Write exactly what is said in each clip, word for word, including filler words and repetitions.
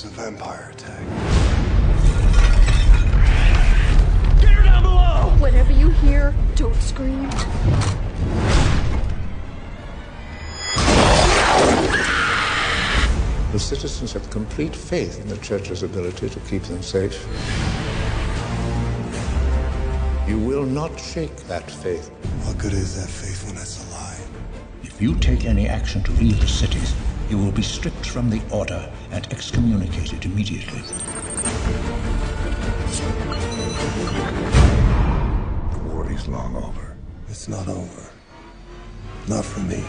a vampire attack. Get her down below! Whatever you hear, don't scream. The citizens have complete faith in the church's ability to keep them safe. You will not shake that faith. What good is that faith when it's a lie? If you take any action to leave the cities, you will be stripped from the order and excommunicated immediately. The war is long over. It's not over. Not for me.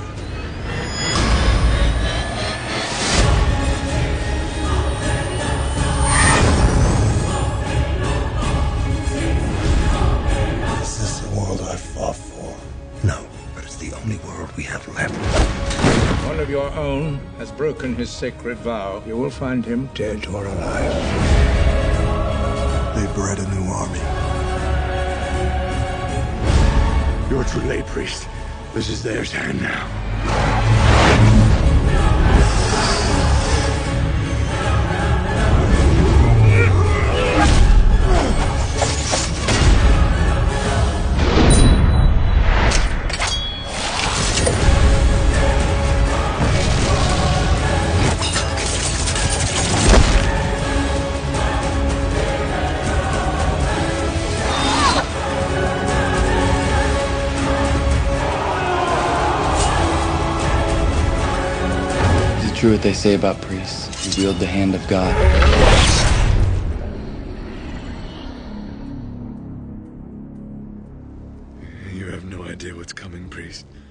Is this the world I fought for? No, but it's the only world we have left. One of your own has broken his sacred vow. You will find him dead or alive. They bred a new army. You're too late, priest. This is their time now. True what they say about priests. You wield the hand of God. You have no idea what's coming, priest.